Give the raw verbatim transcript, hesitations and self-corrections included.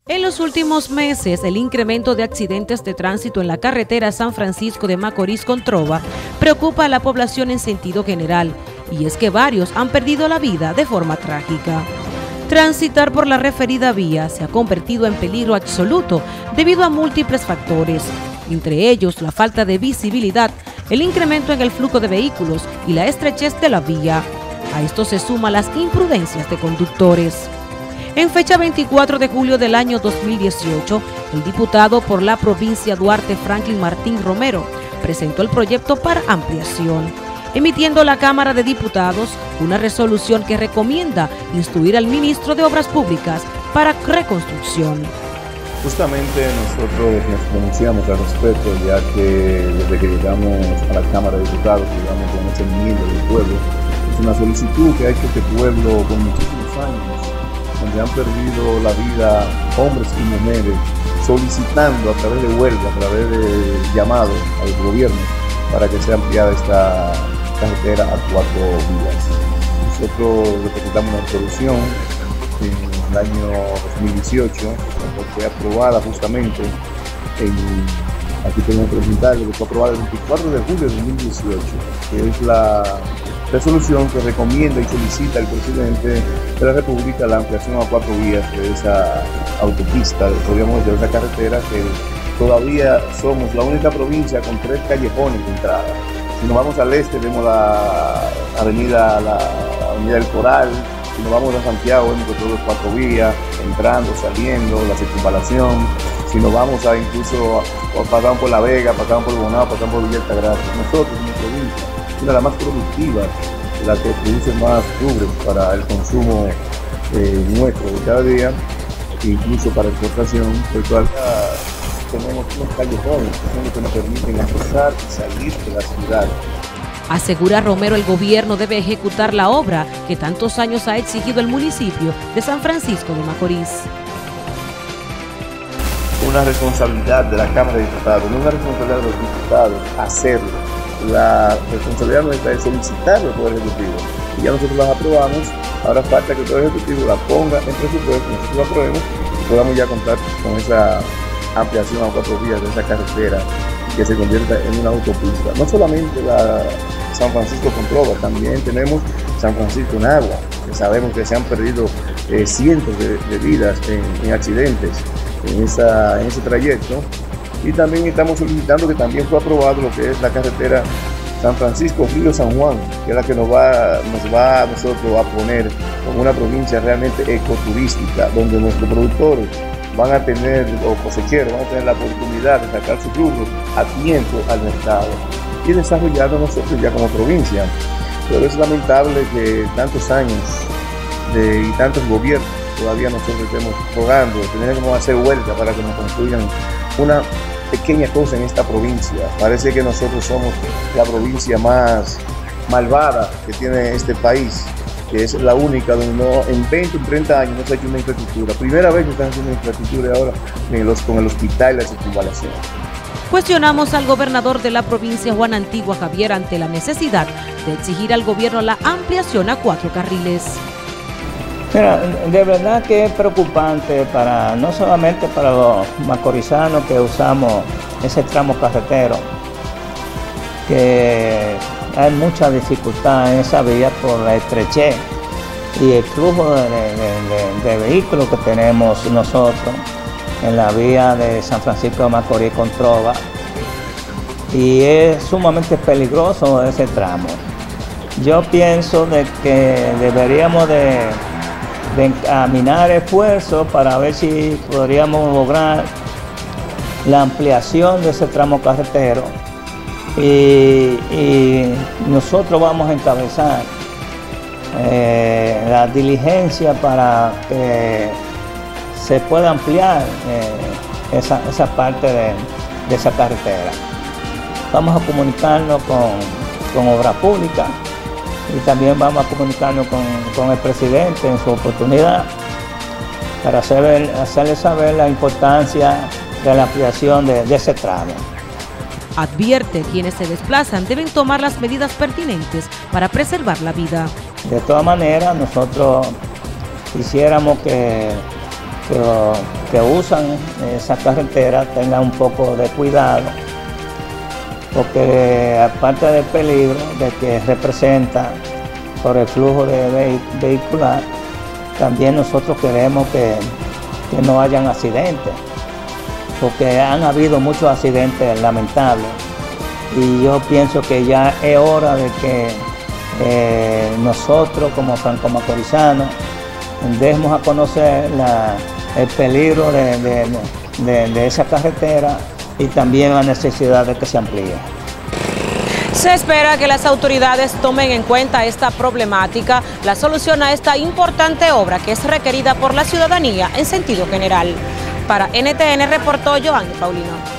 En los últimos meses, el incremento de accidentes de tránsito en la carretera San Francisco de Macorís con Trova preocupa a la población en sentido general, y es que varios han perdido la vida de forma trágica. Transitar por la referida vía se ha convertido en peligro absoluto debido a múltiples factores, entre ellos la falta de visibilidad, el incremento en el flujo de vehículos y la estrechez de la vía. A esto se suman las imprudencias de conductores. En fecha veinticuatro de julio del año dos mil dieciocho, el diputado por la provincia Duarte Franklin Martín Romero presentó el proyecto para ampliación, emitiendo la Cámara de Diputados una resolución que recomienda instruir al ministro de Obras Públicas para reconstrucción. Justamente nosotros nos pronunciamos al respecto, ya que desde que llegamos a la Cámara de Diputados, llegamos con ese enmienda del pueblo. Es una solicitud que ha hecho este pueblo con muchísimos años, donde han perdido la vida hombres y mujeres, solicitando a través de huelga, a través de llamados al gobierno, para que sea ampliada esta carretera a cuatro vías. Nosotros representamos una resolución en el año dos mil dieciocho, que fue aprobada justamente, en, aquí tenemos que presentarle, que fue aprobada el veinticuatro de julio de dos mil dieciocho, que es la resolución que recomienda y solicita al presidente de la República la ampliación a cuatro vías de esa autopista, podríamos decir, de esa carretera, que todavía somos la única provincia con tres callejones de entrada. Si nos vamos al este, vemos la avenida, la avenida del Coral. Si nos vamos a Santiago, vemos que todo es cuatro vías, entrando, saliendo, la circunvalación. Si nos vamos a incluso, pasamos por La Vega, pasamos por Bonao, pasamos por Villa Altagracia. Nosotros, en nuestra provincia, una de las más productivas, la que produce más rubros para el consumo eh, nuestro de cada día, incluso para exportación, por cual tenemos unos callejones que son los que nos permiten accesar y salir de la ciudad. Asegura Romero, el gobierno debe ejecutar la obra que tantos años ha exigido el municipio de San Francisco de Macorís. Una responsabilidad de la Cámara de Diputados, no una responsabilidad de los diputados hacerlo. La responsabilidad nuestra es solicitarlo al Poder Ejecutivo. Y ya nosotros las aprobamos, ahora falta que el Poder Ejecutivo la ponga en presupuesto, nosotros la aprobemos y podamos ya contar con esa ampliación a cuatro vías de esa carretera que se convierta en una autopista. No solamente la San Francisco con Trova, también tenemos San Francisco en Agua, que sabemos que se han perdido eh, cientos de, de vidas en, en accidentes en, esa, en ese trayecto. Y también estamos solicitando que también fue aprobado lo que es la carretera San Francisco Río San Juan, que es la que nos va, nos va a nosotros a poner como una provincia realmente ecoturística, donde nuestros productores van a tener, o cosecheros, van a tener la oportunidad de sacar sus frutos a tiempo al mercado y desarrollarlo nosotros ya como provincia. Pero es lamentable que tantos años de, y tantos gobiernos todavía nosotros estemos rogando, tenemos que hacer huelga para que nos construyan una pequeña cosa en esta provincia. Parece que nosotros somos la provincia más malvada que tiene este país, que es la única donde no, en veinte o treinta años no se ha hecho una infraestructura. Primera vez que están haciendo infraestructura ahora en los, con el hospital y la circunvalación. Cuestionamos al gobernador de la provincia, Juan Antigua Javier, ante la necesidad de exigir al gobierno la ampliación a cuatro carriles. Mira, de verdad que es preocupante para no solamente para los macorizanos que usamos ese tramo carretero, que hay mucha dificultad en esa vía por la estrechez y el flujo de, de, de, de vehículos que tenemos nosotros en la vía de San Francisco de Macorís con Trova, y es sumamente peligroso ese tramo. Yo pienso de que deberíamos de, de encaminar esfuerzos para ver si podríamos lograr la ampliación de ese tramo carretero. Y, y nosotros vamos a encabezar eh, la diligencia para que se pueda ampliar eh, esa, esa parte de, de esa carretera. Vamos a comunicarnos con, con Obras Públicas y también vamos a comunicarnos con, con el presidente en su oportunidad para hacer, hacerle saber la importancia de la ampliación de, de ese tramo. Advierte, quienes se desplazan deben tomar las medidas pertinentes para preservar la vida. De todas maneras, nosotros quisiéramos que, que, que usan esa carretera tengan un poco de cuidado, porque aparte del peligro de que representa por el flujo de vehicular, también nosotros queremos que, que no hayan accidentes, porque han habido muchos accidentes lamentables, y yo pienso que ya es hora de que eh, nosotros como franco-macorizanos demos a conocer la, el peligro de, de, de, de esa carretera y también la necesidad de que se amplíe. Se espera que las autoridades tomen en cuenta esta problemática, la solución a esta importante obra que es requerida por la ciudadanía en sentido general. Para N T N reportó Joanny Paulino.